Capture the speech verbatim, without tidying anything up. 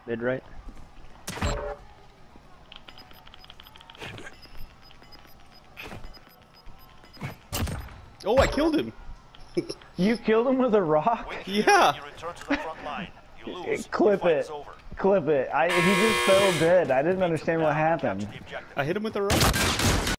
Mid right. Oh, I killed him. You killed him with a rock? Yeah. Clip it. Clip it. I, he just fell dead. I didn't understand what happened. I hit him with a rock.